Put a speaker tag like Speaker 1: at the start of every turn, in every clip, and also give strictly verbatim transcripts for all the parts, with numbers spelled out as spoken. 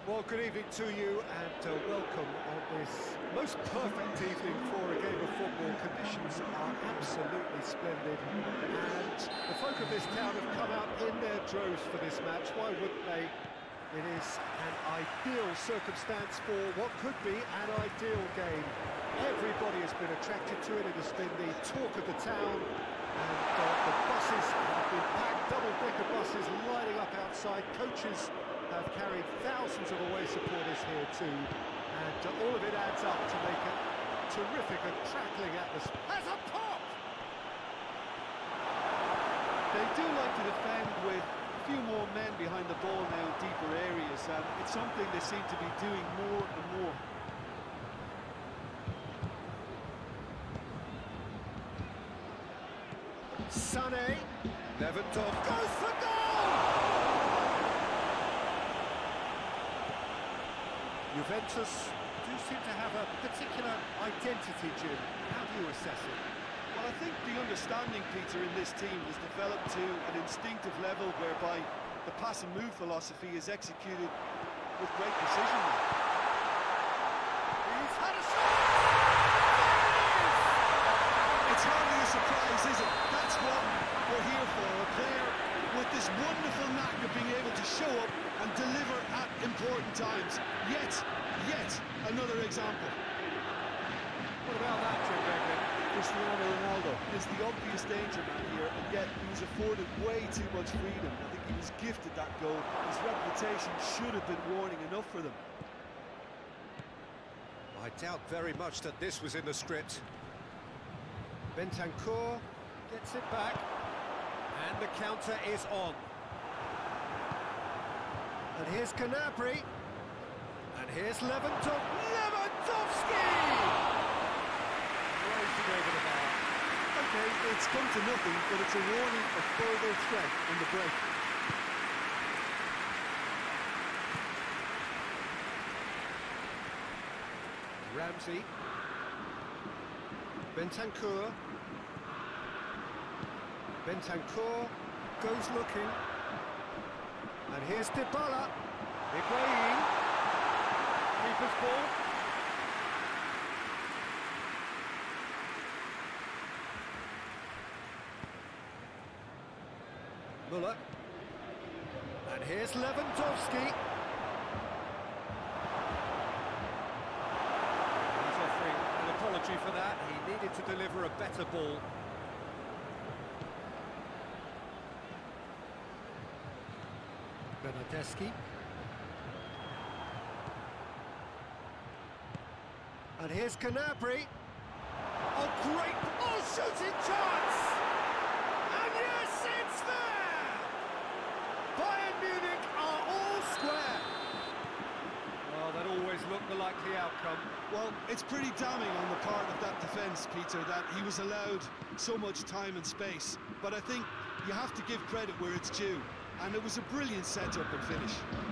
Speaker 1: Well, good evening to you and uh, welcome on this most perfect evening for a game of football. Conditions are absolutely splendid and the folk of this town have come out in their droves for this match. Why wouldn't they? It is an ideal circumstance for what could be an ideal game. Everybody has been attracted to it. It has been the talk of the town and uh, the buses have been packed, double-decker buses lining up outside. Coaches have carried thousands of away supporters here too, and uh, all of it adds up to make a terrific and crackling atmosphere. Has a pop!
Speaker 2: They do like to defend with a few more men behind the ball now in deeper areas, and it's something they seem to be doing more and more.
Speaker 1: Sané, Lewandowski goes for goal! Juventus do seem to have a particular identity, Jim. How do you assess it?
Speaker 2: Well, I think the understanding, Peter, in this team has developed to an instinctive level whereby the pass and move philosophy is executed with great precision.
Speaker 1: He's had a shot!
Speaker 2: It's hardly a surprise, is it? That's what we're here for, a player with this wonderful knack of being able to show up and deliver at important times. Yet, yet another example.
Speaker 1: What about that, Jim Begley?
Speaker 2: Cristiano Ronaldo is the obvious danger man here, and yet he was afforded way too much freedom. I think he was gifted that goal. His reputation should have been warning enough for them.
Speaker 1: I doubt very much that this was in the script. Bentancur gets it back, and the counter is on. And here's Gnabry, and here's Lewandowski. Lewandowski! Racing over the bar.
Speaker 2: Okay, it's come to nothing, but it's a warning of further threat on the break.
Speaker 1: Ramsey. Bentancur. Bentancur goes looking. And here's Dybala. Higuain. Keeper's ball. Müller. And here's Lewandowski. He's offering an apology for that. He needed to deliver a better ball. Bernardeschi. And here's Gnabry. Oh, great! Oh, shooting chance! And yes, it's there! Bayern Munich are all square. Well, that always looked the likely outcome.
Speaker 2: Well, it's pretty damning on the part of that defence, Peter, that he was allowed so much time and space. But I think you have to give credit where it's due. And it was a brilliant setup and finish.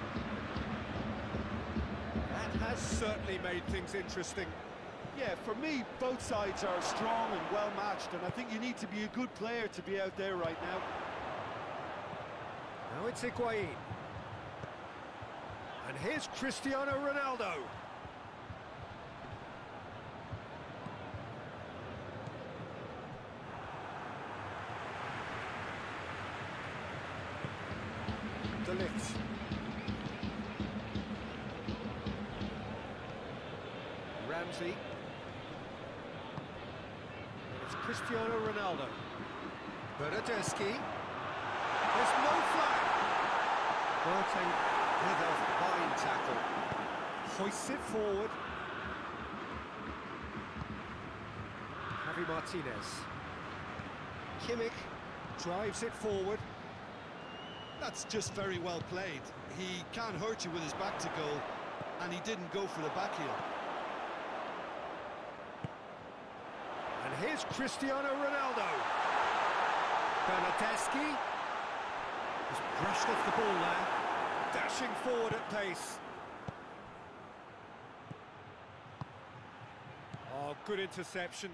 Speaker 1: That has certainly made things interesting.
Speaker 2: Yeah, for me, both sides are strong and well-matched, and I think you need to be a good player to be out there right now.
Speaker 1: Now it's Higuain. And here's Cristiano Ronaldo. De Ligt. Ramsey. And it's Cristiano Ronaldo. Bernardeschi. There's no flag. Boateng with a fine tackle. Hoists it forward. Javi Martinez. Kimmich drives it forward.
Speaker 2: That's just very well played. He can't hurt you with his back to goal, and he didn't go for the back heel.
Speaker 1: And here's Cristiano Ronaldo. Bernardeschi has brushed off the ball now, dashing forward at pace. Oh, good interception.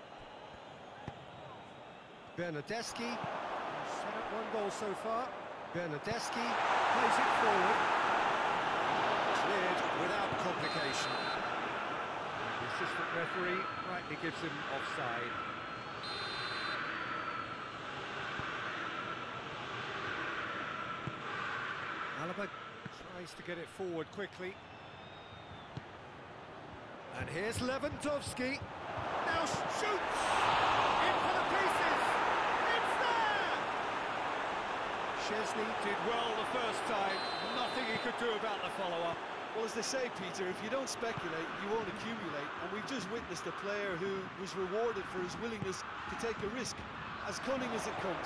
Speaker 1: Bernardeschi, set up one goal so far. Bernardeschi plays it forward. Cleared without complication. The assistant referee rightly gives him offside. Alaba tries to get it forward quickly. And here's Lewandowski. Now shoots! In for the pieces! It's there! Szczesny did well the first time. Nothing he could do about the follow-up.
Speaker 2: Well, as they say, Peter, if you don't speculate, you won't accumulate. And we've just witnessed a player who was rewarded for his willingness to take a risk, as cunning as it comes.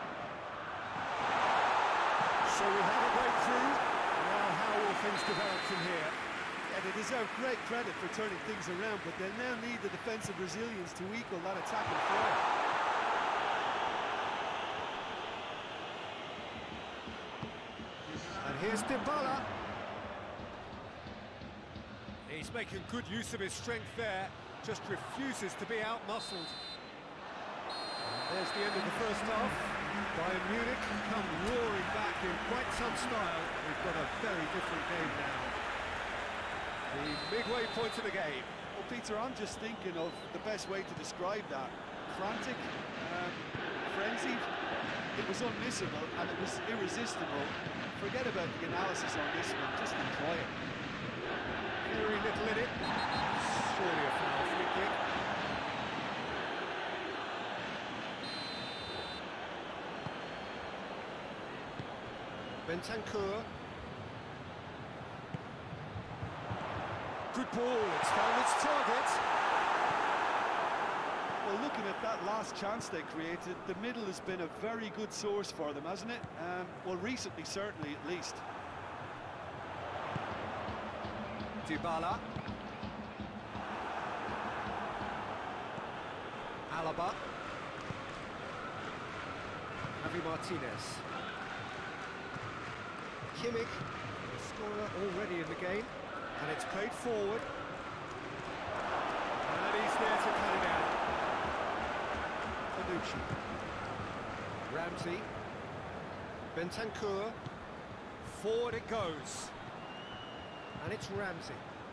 Speaker 1: So we have a breakthrough. Now how will things develop from here?
Speaker 2: Yeah, they deserve great credit for turning things around, but they now need the defensive resilience to equal that attacking flair.
Speaker 1: And here's Dybala. He's making good use of his strength there, just refuses to be out-muscled. There's the end of the first half. Bayern Munich come roaring back in quite some style. We've got a very different game now. The midway point of the game.
Speaker 2: Well, Peter, I'm just thinking of the best way to describe that. Frantic, um, frenzied. It was unmissable and it was irresistible. Forget about the analysis on this one, just enjoy it.
Speaker 1: Very little in it. Surely a foul free kick. Bentancur. Good ball, it's found its target.
Speaker 2: Well, looking at that last chance they created, the middle has been a very good source for them, hasn't it? Um, well, recently, certainly, at least.
Speaker 1: Dybala. Alaba. Javi Martinez. Kimmich, the scorer already in the game, and it's played forward. And he's there to cut it out. Bonucci. Ramsey. Bentancur. Forward it goes. And it's Ramsey.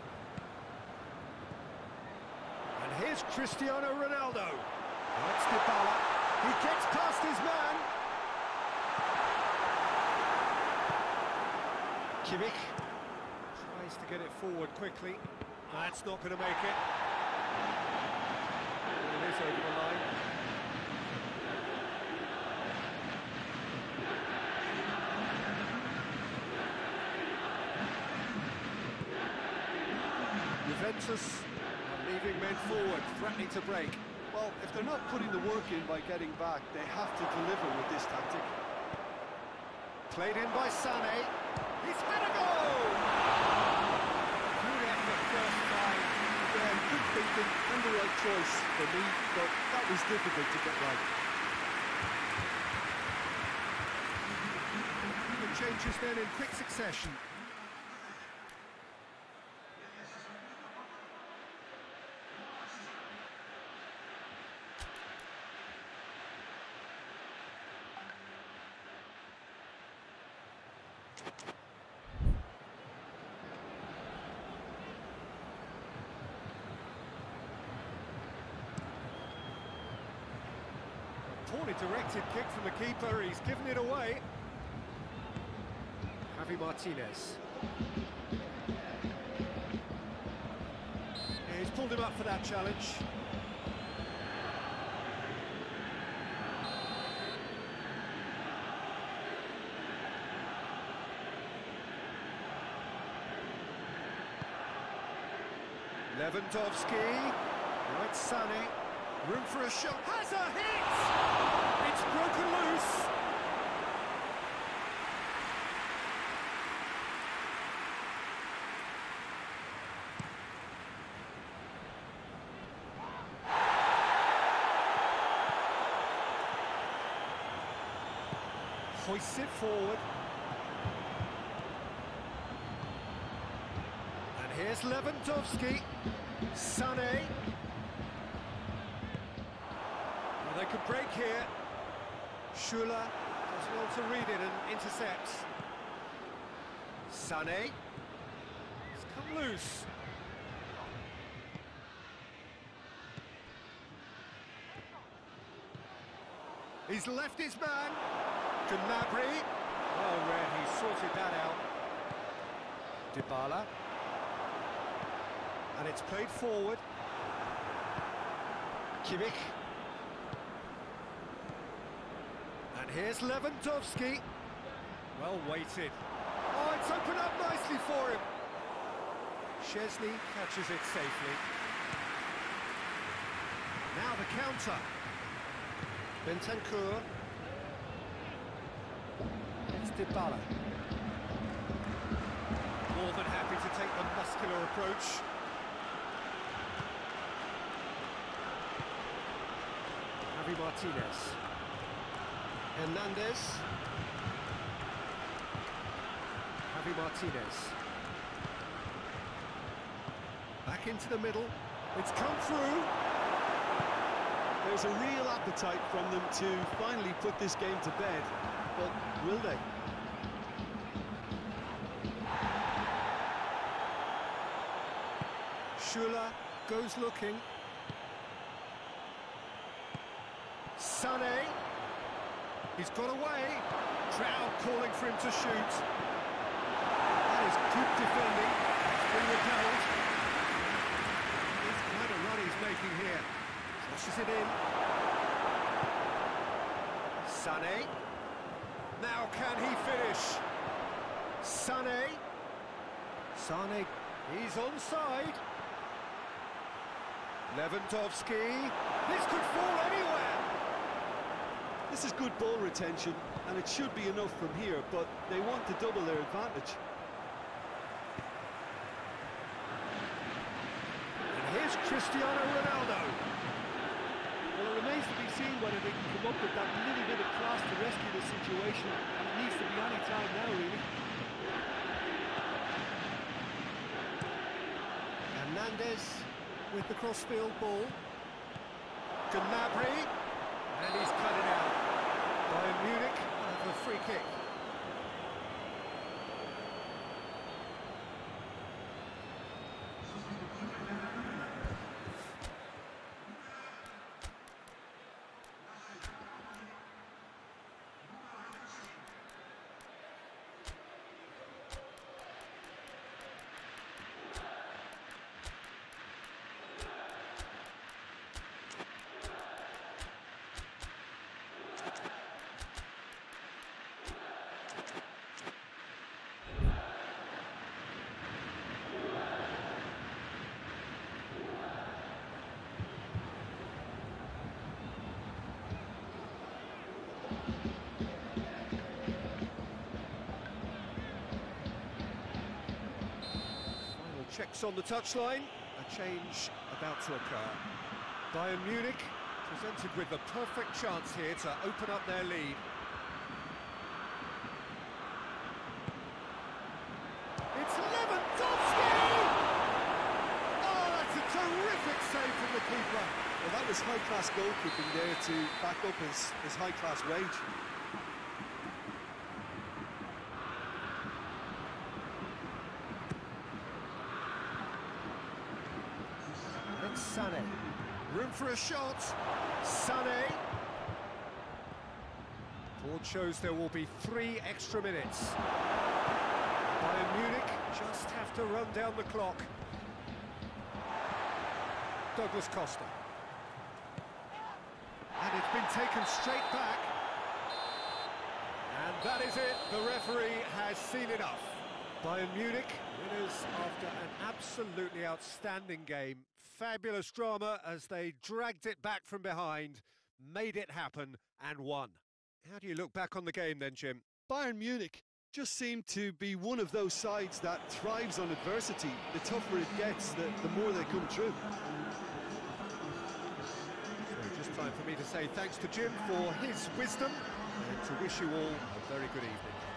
Speaker 1: And here's Cristiano Ronaldo. That's Dybala. He gets past his man. Kimmich tries to get it forward quickly. That's not going to make it. It is over the line. Juventus are leaving men forward, threatening to break.
Speaker 2: Well, if they're not putting the work in by getting back, they have to deliver with this tactic.
Speaker 1: Played in by Sané. He's had a goal! Good effort first time.
Speaker 2: Yeah, good thinking and the right choice for me, but that was difficult to get right.
Speaker 1: The changes then in quick succession. Poorly directed kick from the keeper, he's given it away. Javi Martinez. Yeah, he's pulled him up for that challenge. Lewandowski. Now it's Sané. Room for a shot. Has a hit! It's broken loose. Hoists it forward. And here's Lewandowski. Sané. They could break here. Schuller Does well to read it and intercepts. Sané. He's come loose. He's left his man. Gnabry. Well read, he sorted that out. Dybala. And it's played forward. Kimmich. And here's Lewandowski. Well weighted. Oh, it's opened up nicely for him. Szczesny catches it safely. Now the counter. Bentancur. It's Dybala. More than happy to take the muscular approach. Javi Martinez. Hernandez. Javi Martinez. Back into the middle. It's come through.
Speaker 2: There's a real appetite from them to finally put this game to bed, but will they?
Speaker 1: Schüller goes looking. Sané. He's got away. Crowd calling for him to shoot. That is good defending. It's been repelled. It's quite a run he's making here. Crosses it in. Sané. Now can he finish? Sané. Sané. He's onside. Lewandowski. This could fall anywhere.
Speaker 2: This is good ball retention, and it should be enough from here, but they want to double their advantage.
Speaker 1: And here's Cristiano Ronaldo.
Speaker 3: Well, it remains to be seen whether they can come up with that little bit of class to rescue the situation, and it needs to be any time now, really.
Speaker 1: Hernandez with the crossfield ball. Gnabry, and he's cut it out. Bayern Munich have a free kick. Checks on the touchline, a change about to occur. Bayern Munich presented with the perfect chance here to open up their lead. It's Lewandowski! Oh, that's a terrific save from the keeper.
Speaker 2: Well, that was high-class goalkeeping there to back up his, his high-class rage.
Speaker 1: Sané. Room for a shot. Sané. Board shows there will be three extra minutes. Bayern Munich just have to run down the clock. Douglas Costa. And it's been taken straight back. And that is it. The referee has seen enough. Bayern Munich, winners after an absolutely outstanding game. Fabulous drama as they dragged it back from behind, made it happen and won. How do you look back on the game then, Jim?
Speaker 2: Bayern Munich just seemed to be one of those sides that thrives on adversity. The tougher it gets, the, the more they come through.
Speaker 1: So just time for me to say thanks to Jim for his wisdom and to wish you all a very good evening.